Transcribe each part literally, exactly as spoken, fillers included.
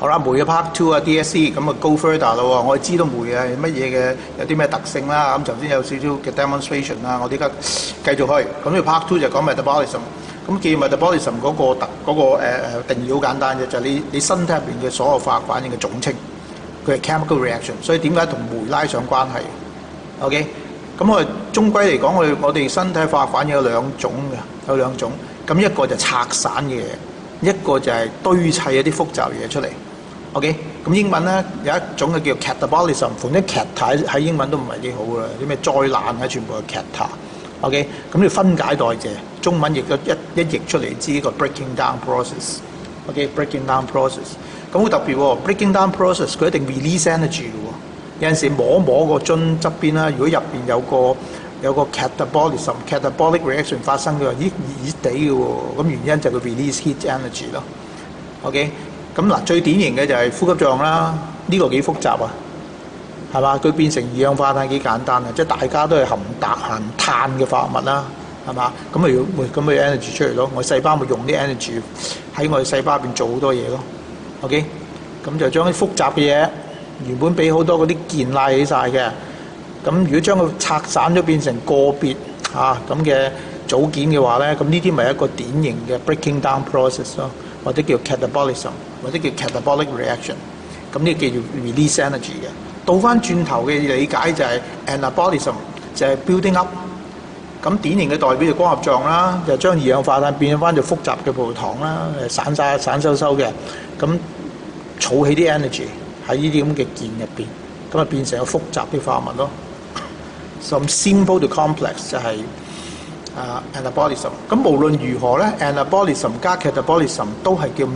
好啦，煤嘅 Part Two 啊 D S E 咁啊 Go further 啦喎，我哋知道煤係乜嘢嘅，有啲咩特性啦。咁頭先有少少嘅 demonstration 啦，我哋而家繼續去。咁呢個 Part Two 就講 metabolism。咁既然 metabolism 嗰個特嗰、嗰個誒、呃、定義好簡單嘅，就係、是、你你身體入邊嘅所有化學反應嘅總稱，佢係 chemical reaction。所以點解同煤拉上關係 ？OK， 咁我哋終歸嚟講，我哋我哋身體化學反應有兩種嘅，有兩種。咁一個就拆散嘅嘢，一個就係堆砌一啲複雜嘢出嚟。OK， 咁英文咧有一種嘅叫 catabolism， 逢啲 cat 喺英文都唔係幾好㗎，啲咩災難啊，全部係 cat。OK， 咁你分解代謝，中文譯咗一一譯出嚟知呢個 breaking down process。OK，breaking down process， 咁好特別喎 ，breaking down process 佢一定 release energy 嘅喎。有陣時摸摸個樽側邊啦，如果入邊有個有個 catabolism、catabolic reaction 發生嘅話，咦熱熱地嘅喎，咁原因就係佢 release heat energy 咯。OK， 咁嗱最典型嘅就係呼吸作用啦，呢、這個幾複雜啊，係嘛？佢變成二氧化碳幾簡單啊，即係大家都係含氮含碳嘅化合物啦，係嘛？咁咪要咁咪 energy 出嚟咯，我細胞咪用啲 energy 喺我哋細胞入邊做好多嘢咯。OK， 咁就將啲複雜嘅嘢原本俾好多嗰啲鍵拉起晒嘅。咁如果將佢拆散咗變成個別啊咁嘅組件嘅話咧，咁呢啲咪一個典型嘅 breaking down process 咯，或者叫 catabolism， 或者叫 catabolic reaction。咁呢個叫做 release energy 嘅。倒翻轉頭嘅理解就係 anabolism， 就係 building up。咁典型嘅代表就光合作用啦，就將二氧化碳變翻做複雜嘅葡萄糖啦，散晒散收收嘅，咁儲起啲 energy 喺呢啲咁嘅鍵入邊，咁啊變成個複雜啲化合物咯。From simple to complex 就係、是、啊、uh, anabolism。咁無論如何咧 ，anabolism 加 catabolism 都係叫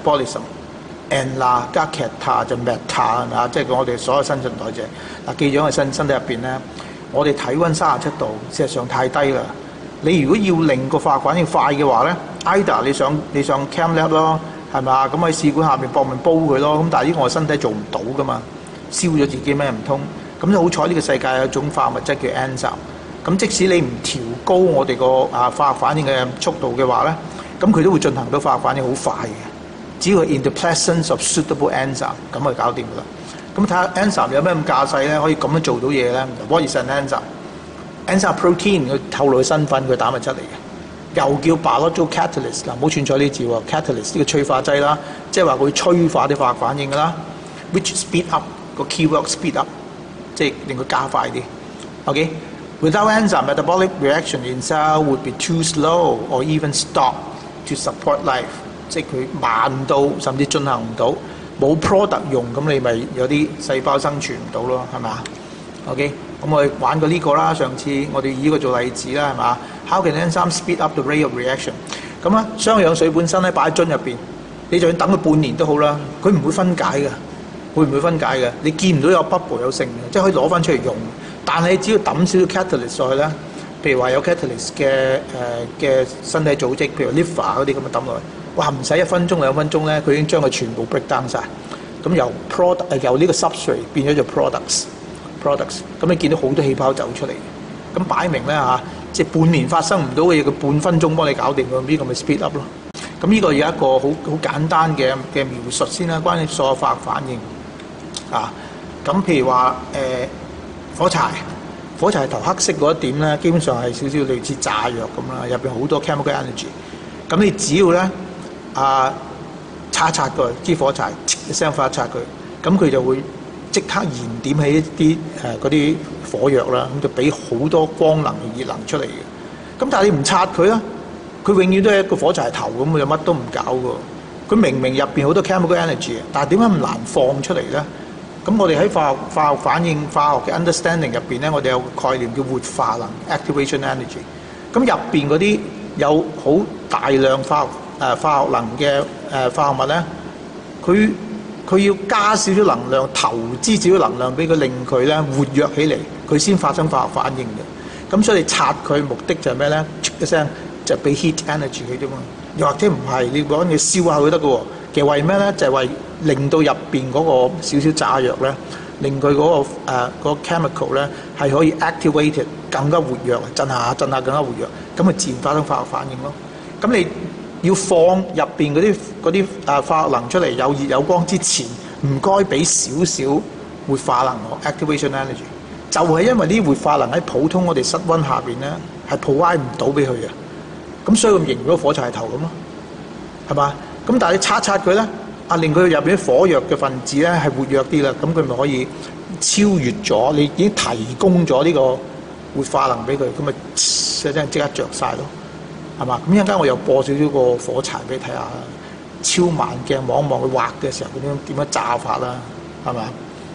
metabolism。ana 加 cata 就 meta 係咪啊？即係我哋所有新陳代謝。嗱，記住喺身身體入邊咧，我哋體温三十七度，事實上太低啦。你如果要令個化學反應快嘅話咧 ，either 你上你上 chem lab 咯，係咪啊？咁喺試管下面搏命煲佢咯。咁但係呢個我身體做唔到噶嘛，燒咗自己咩唔通？咁就好彩呢個世界有一種化學物質叫 enzyme。咁即使你唔調高我哋個啊化學反應嘅速度嘅話咧，咁佢都會進行到化學反應好快嘅。只要 in the presence of suitable enzyme， 咁就搞掂㗎啦。咁睇下 enzyme 有咩咁架勢咧，可以咁樣做到嘢咧 ？What is an enzyme？enzyme protein 佢透露佢身份，佢打埋出嚟嘅，又叫 biological catalyst 嗱，唔好串錯呢字喎 ，catalyst 呢個催化劑啦，即係話佢催化啲化學反應㗎啦 ，which speed up 個 keyword speed up。即係令佢加快啲。OK，without enzyme, metabolic reaction in cell would be too slow or even stop to support life。即係佢慢到甚至進行唔到，冇 product 用，咁你咪有啲細胞生存唔到咯，係咪啊 ？OK， 咁我哋玩過呢個啦，上次我哋以呢個做例子啦，係嘛 ？How can enzyme speed up the rate of reaction？ 咁啊，雙氧水本身咧擺喺樽入邊，你就算等佢半年都好啦，佢唔會分解嘅。會唔會分解嘅？你見唔到有 bubble 有性嘅，即係可以攞翻出嚟用。但係你只要抌少少 catalyst 落去咧，譬如話有 catalyst 嘅誒嘅身體組織，譬如 liver 嗰啲咁樣抌落去，哇唔使一分鐘兩分鐘咧，佢已經將佢全部 break down 晒。咁由 product 由呢個 substrate 變咗做 products，products。咁你見到好多氣泡走出嚟，咁擺明咧嚇，即係半年發生唔到嘅嘢，佢半分鐘幫你搞掂㗎，呢個咪 speed up 咯。咁呢個有一個好好簡單嘅嘅描述先啦，關於所有化學反應。啊，咁譬如話誒、呃、火柴，火柴頭黑色嗰一點咧，基本上係少少類似炸藥咁啦，入邊好多 chemical energy。咁你只要咧啊擦一擦佢支火柴，一聲發一擦佢，咁佢就會即刻燃點起一啲誒嗰啲火藥啦，咁就俾好多光能熱能出嚟嘅。咁但係你唔擦佢啦，佢永遠都係一個火柴頭咁，佢就乜都唔搞㗎。佢明明入邊好多 chemical energy， 但係點解咁難放出嚟咧？咁我哋喺化學化學反應化學嘅 understanding 入邊咧，我哋有個概念叫活化能 activation energy。咁入邊嗰啲有好大量化學誒、呃、化學能嘅誒、呃、化學物咧，佢佢要加少少能量，投資少少能量俾佢，令佢咧活躍起嚟，佢先發生化學反應嘅。咁所以你拆佢目的就係咩咧？一聲就俾 heat energy 佢啫嘛。又或者唔係，你講你燒下佢得嘅喎。其實為咩咧？就係、是、為令到入邊嗰個少少炸藥咧，令佢嗰、那個誒、呃那個 chemical 咧係可以 activated 更加活躍，震下震下更加活躍，咁咪自然發生化學反應咯。咁你要放入邊嗰啲嗰啲誒化學能出嚟有熱有光之前，唔該俾少少活化能我 activation energy。就係因為呢啲活化能喺普通我哋室溫下邊咧係 provide 唔到俾佢嘅，咁所以咁形如個火柴頭咁咯，係嘛？咁但係你擦擦佢咧，啊令佢入邊啲火藥嘅分子咧係活躍啲啦，咁佢咪可以超越咗你已經提供咗呢個活化能俾佢，咁咪即係即刻着晒咯，係嘛？咁一陣間我又播少少個火柴俾你睇下啦，超慢鏡望一望佢畫嘅時候點樣點樣炸法啦，係嘛？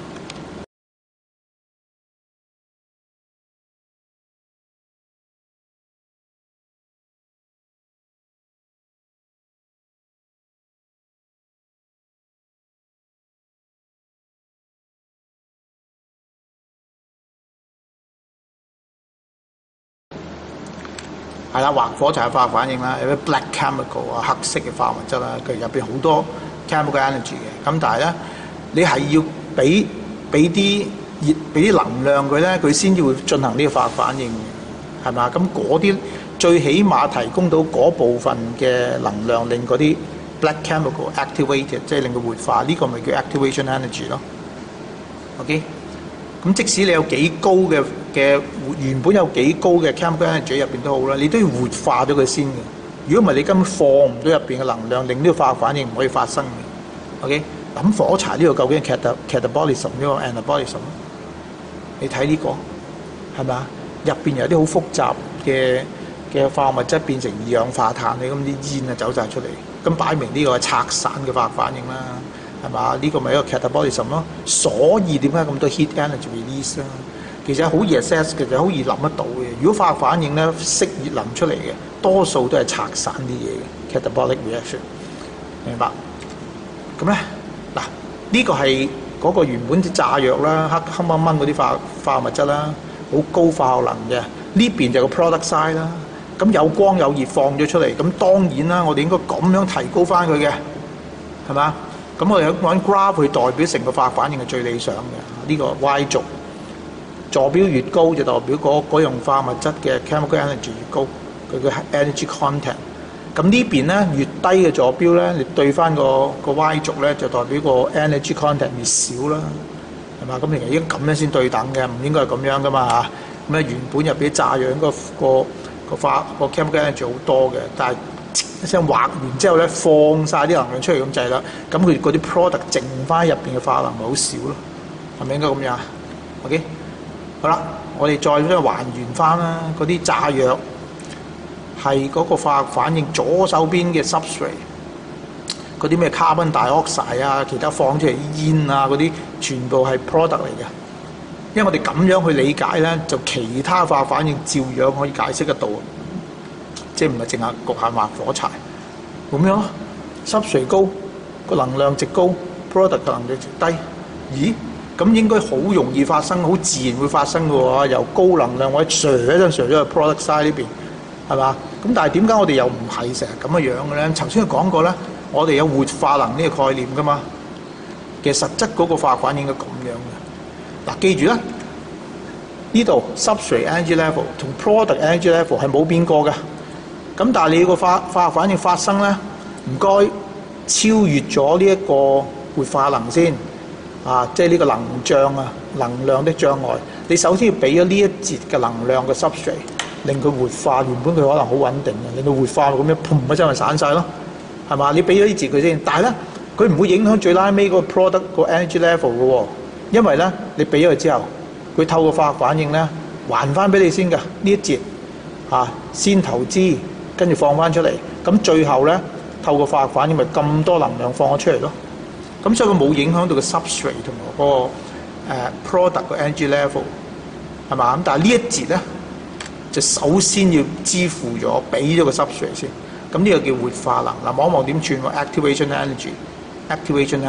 係啦，畫火柴嘅化學反應啦，有啲 black chemical 啊，黑色嘅化學物質啦，佢入邊好多 chemical energy 嘅。咁但係咧，你係要俾俾啲熱俾啲能量佢咧，佢先至會進行呢個化學反應嘅，係嘛？咁嗰啲最起碼提供到嗰部分嘅能量，令嗰啲 black chemical activated， 即係令佢活化，呢、這個咪叫 activation energy 咯。OK。咁即使你有幾高嘅嘅原本有幾高嘅 chemical energy 入邊都好啦，你都要活化咗佢先嘅。如果唔係，你根本放唔到入邊嘅能量，令呢個化學反應唔可以發生嘅。OK， 咁火柴呢個究竟係 catabolism 呢個 anabolism？ 你睇呢、這個係咪啊？入邊有啲好複雜嘅嘅化學物質變成二氧化碳，你咁啲煙啊走晒出嚟，咁擺明呢個係拆散嘅化學反應啦。係嘛？呢、這個咪一個 catabolism 咯，所以點解咁多 heat energy release 啦？其實好易 assess 嘅，就好易諗得到嘅。如果化學反應咧識熱能出嚟嘅，多數都係拆散啲嘢嘅 catabolic reaction， 明白？咁咧嗱，呢、這個係嗰個原本啲炸藥啦，黑黑掹掹嗰啲化化學物質啦，好高化學能嘅。呢邊就個 product side 啦，咁有光有熱放咗出嚟，咁當然啦，我哋應該咁樣提高翻佢嘅，係嘛？咁我哋揾 graph 去代表成個化學反應係最理想嘅。呢、這個 Y 軸坐標越高，就代表嗰嗰樣化物質嘅 chemical energy 越高，佢嘅 energy content。咁呢邊咧越低嘅坐標咧，你對翻個個 Y 軸咧，就代表個 energy content 越少啦，係嘛？咁其實應該咁樣先對等嘅，唔應該係咁樣噶嘛嚇。咁咧原本入邊炸藥應該個個化個 chemical energy 好多嘅，但係一聲畫完之後咧，放晒啲能量出嚟咁滯啦，咁佢嗰啲 product 剩翻入邊嘅化能咪好少咯，係咪應該咁樣 ？OK， 好啦，我哋再將佢還原翻啦，嗰啲炸藥係嗰個化學反應左手邊嘅 substrate， 嗰啲咩 carbon dioxide 啊，其他放出嚟啲煙啊嗰啲，全部係 product 嚟嘅。因為我哋咁樣去理解咧，就其他化學反應照樣可以解釋得到。即係唔係淨係局限話火柴咁樣咯 ，substrate 高個能量值高 ，product 嘅能量值低，咦？咁應該好容易發生，好自然會發生嘅喎。由高能量或者瀡一陣瀡咗去 product side 呢邊，係嘛？咁但係點解我哋又唔係成日咁嘅樣嘅咧？頭先講過咧，我哋有活化能呢個概念㗎嘛。其實實質嗰個化學反應應該咁樣嘅。嗱，記住啦，呢度 substrate energy level 同 product energy level 係冇變過嘅。咁但係你個化化學反應發生咧，唔該超越咗呢一個活化能先啊，即係呢個能障啊，能量的障礙。你首先要俾咗呢一節嘅能量嘅 substrate， 令佢活化。原本佢可能好穩定嘅，令佢活化咁樣，砰一聲咪散晒咯，係嘛？你俾咗呢節佢先，但係咧佢唔會影響最拉尾個 product 個 energy level 嘅喎，因為咧你俾咗佢之後，佢透過化學反應咧還翻俾你先㗎呢一節啊，先投資。跟住放翻出嚟，咁最後咧透過化學反應咪咁多能量放咗出嚟咯。咁所以佢冇影響到個 substrate 同埋嗰個誒 product 個 energy level 係嘛？咁但係呢一節咧就首先要支付咗，俾咗個 substrate 先。咁呢個叫活化能。嗱，望一望點轉喎 activation energy，activation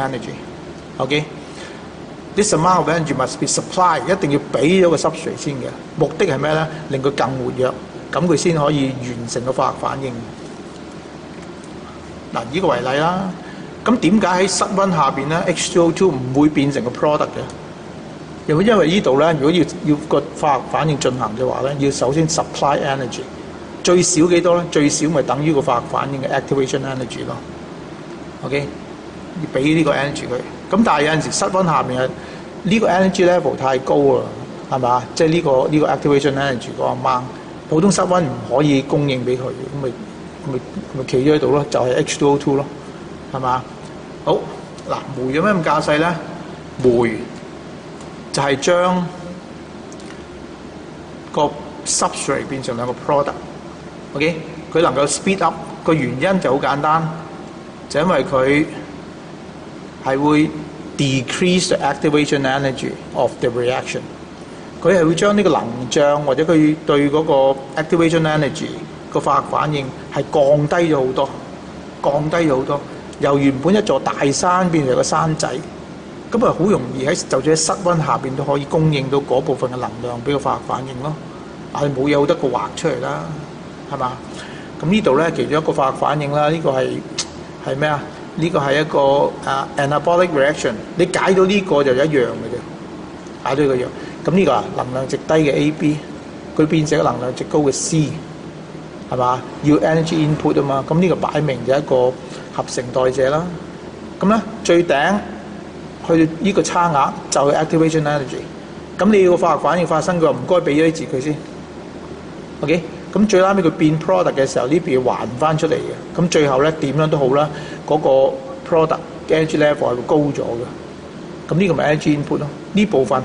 energy。OK，this amount of energy must be supplied， 一定要俾咗個 substrate 先嘅。目的係咩咧？令佢更活躍。咁佢先可以完成個化學反應。嗱，以呢個為例啦。咁點解喺室溫下邊咧 H two O two 唔會變成個 product 嘅？又因為呢度咧，如果要要個化學反應進行嘅話咧，要首先 supply energy， 最少幾多咧？最少咪等於個化學反應嘅 activation energy 咯。OK， 要俾呢個 energy 佢。咁但係有陣時室溫下面係呢個 energy level 太高啊，係嘛？即係呢個呢個 activation energy 嗰個 amount，普通室溫唔可以供應俾佢，咁咪咪咪企咗喺度咯，就係 H two O two 咯，係嘛？好嗱，酶有咩咁架勢咧？酶就係將個 substrate 變成兩個 product。OK， 佢能夠 speed up 個原因就好簡單，就因為佢係會 decrease the activation energy of the reaction。佢係會將呢個能脹或者佢對嗰個 activation energy 個化學反應係降低咗好多，降低咗好多，由原本一座大山變成個山仔。咁啊，好容易喺就算喺室溫下邊都可以供應到嗰部分嘅能量俾個化學反應咯。但係冇嘢好得個畫出嚟啦，係嘛？咁呢度咧其中一個化學反應啦，呢、這個係係咩啊？呢、這個係一個啊 anabolic reaction。你解到呢個就一樣嘅啫，解到呢個樣。咁呢個啊能量值低嘅 A B， 佢變成能量值高嘅 C， 係嘛？要 energy input 啊嘛。咁呢個擺明就係一個合成代謝啦。咁咧最頂去到呢個差額就係 activation energy。咁你要個化學反應發生，佢話唔該俾咗啲字佢先。OK， 咁最拉尾佢變 product 嘅時候，呢邊要還翻出嚟嘅。咁最後咧點樣都好啦，嗰、那個 product 嘅 energy level 係會高咗嘅。咁呢個咪 energy input 咯。呢部分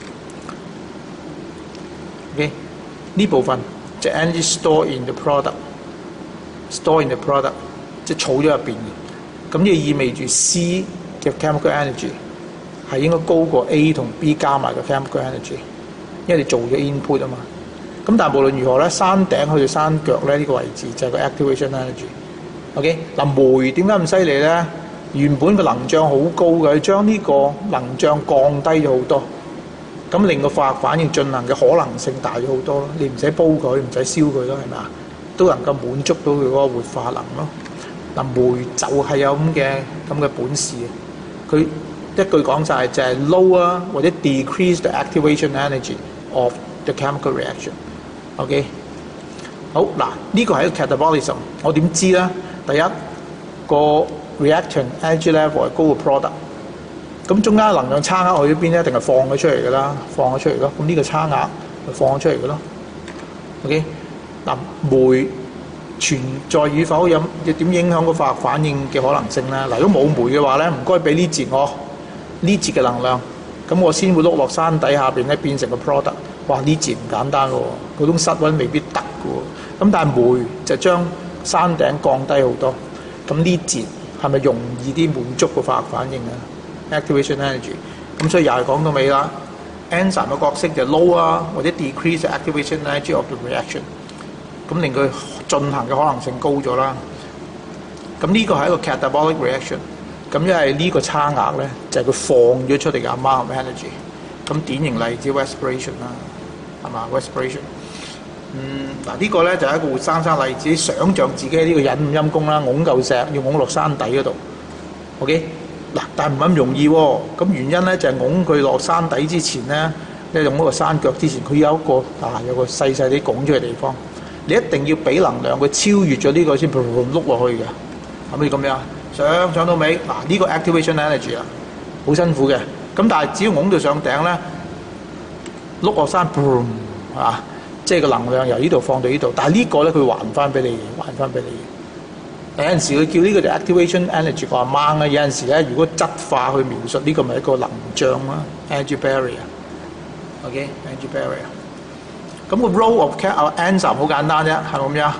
OK， 呢部分就 energy store in the product，store in the product 即係儲咗入邊嘅。咁呢個意味住 C 嘅 chemical energy 係應該高過 A 同 B 加埋個 chemical energy， 因為你做咗 input 啊嘛。咁但係無論如何咧，山頂去到山腳咧呢個位置就係個 activation energy。OK， 嗱酶點解咁犀利咧？原本個能脹好高嘅，將呢個能脹降低咗好多，咁令個化學反應進行嘅可能性大咗好多咯。你唔使煲佢，唔使燒佢咯，係咪啊？都能夠滿足到佢嗰個活化能咯。嗱，酶就係有咁嘅咁嘅本事，佢一句講晒就係 lower 或者 decrease the activation energy of the chemical reaction。OK， 好嗱，呢個係一個 catabolism。我點知咧？第一個 reactant energy level 係高過 product， 咁中間能量差額去咗邊咧？一定係放咗出嚟㗎啦，放咗出嚟咯。咁呢個差額咪放咗出嚟㗎咯。OK， 嗱，酶存在與否有點影響個化學反應嘅可能性咧？嗱，如果冇酶嘅話咧，唔該俾呢節我呢節嘅能量，咁我先會碌落山底下邊咧變成個 product。哇！呢節唔簡單喎，普通室溫未必得嘅喎。咁但係酶就將山頂降低好多。咁呢節係咪容易啲滿足個化學反應啊 ？activation energy。咁所以又係講到尾啦。enzyme 嘅角色就 low 啊，或者 decrease activation energy of the reaction， 咁令佢進行嘅可能性高咗啦。咁呢個係一個 catabolic reaction。咁因為呢個差額咧，就係、是、佢放咗出嚟嘅 amount of energy。咁典型例子 respiration 啦，係嘛 respiration。嗯，嗱、這個、呢個咧就係、是、一個活生生例子，想像自己呢個忍唔陰功啦，拱嚿石要拱落山底嗰度。OK， 嗱，但係唔係咁容易喎、哦。咁原因咧就係拱佢落山底之前咧，你用嗰個山腳之前，佢有一個啊有個細細啲拱出嘅地方，你一定要俾能量佢超越咗呢個先碌落去嘅。係咪咁樣？上上到尾嗱，呢、這個 activation energy 啦，好辛苦嘅。咁但係只要拱到上頂咧，碌落山 boom 啊，即係個能量由呢度放到呢度。但係呢個咧佢還翻俾你，還翻俾你。有陣時佢叫呢個就 activation energy 個 amount 啊。有陣時咧，如果質化去描述呢、這個咪一個能脹啦 ，energy barrier。OK，energy barrier。咁個 role of enzyme 好簡單啫，係咪咁樣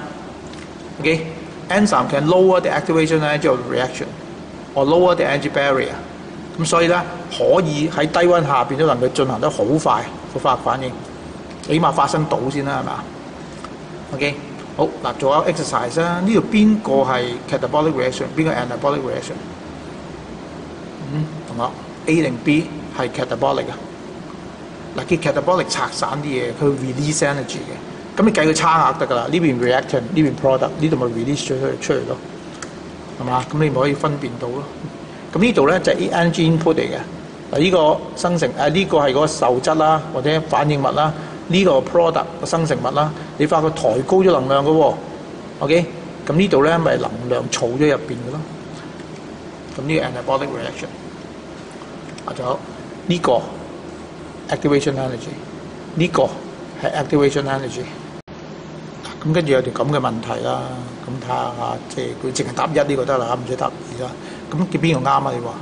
？OK，enzyme can lower the activation energy of the reaction or lower the energy barrier。咁所以咧，可以喺低溫下邊都能夠進行得好快個化學反應，起碼發生到先啦，係嘛 ？OK， 好嗱，做下 exercise 啦。呢度邊個係 catabolic reaction， 邊個 anabolic reaction？ 嗯，同學 A 定 B 係 catabolic 啊？嗱，結 catabolic 拆散啲嘢，佢 release energy 嘅。咁你計佢差額得㗎啦，呢邊 reactant， 呢邊 product， 呢度咪 release 咗佢出嚟咯，係嘛？咁你咪可以分辨到咯。咁呢度咧就係 energy input 嚟嘅。嗱，呢個生成誒呢、啊這個係嗰個受質啦，或者反應物啦。呢、 呢個 product 個生成物啦，你發覺抬高咗能量嘅喎 ，OK？ 咁呢度咧咪能量儲咗入邊嘅咯。咁呢個 anabolic reaction， 啊仲有呢個 activation energy， 呢個係 activation energy。咁跟住有條咁嘅問題啦，咁睇下嚇，即係佢淨係答一呢個得啦，唔使答二啦。咁叫邊個啱啊？你話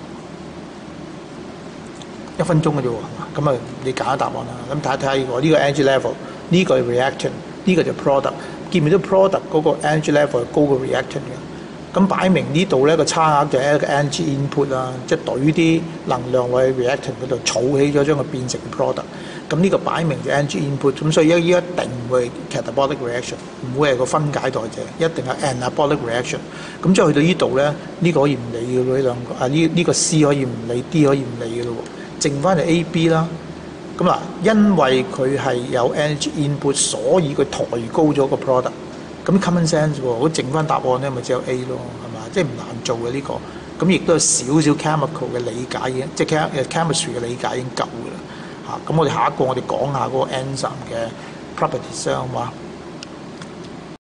一分鐘嘅啫喎，係嘛？咁啊，你揀下答案啦。咁睇睇下呢個，呢個 energy level， 呢個係 reaction， 呢個就 product。見唔見到 product 嗰個 energy level 係高過 reaction 嘅？咁擺明呢度咧個差額就係一個 energy input 啦，即係懟啲能量喺 reaction 嗰度儲起咗，將佢變成 product。咁呢個擺明就 energy input， 咁所以依一定會 catabolic reaction， 唔會係個分解代謝，一定係 anabolic reaction。咁即係去到呢度咧，呢、呢個可以唔理嘅咯，呢兩個啊呢呢個 C 可以唔理 ，D 可以唔理嘅咯喎，剩翻就 A、B 啦。咁嗱，因為佢係有 energy input， 所以佢抬高咗個 product。咁 common sense 喎，如果剩翻答案咧，咪只有 A 咯，係嘛？即係唔難做嘅呢、呢個。咁亦都有少少 chemical 嘅理解嘅，即係 chemistry 嘅理解已經夠嘅啦。嚇，咁我哋下一個我哋講下嗰個 enzyme 嘅 properties 啊，好嘛？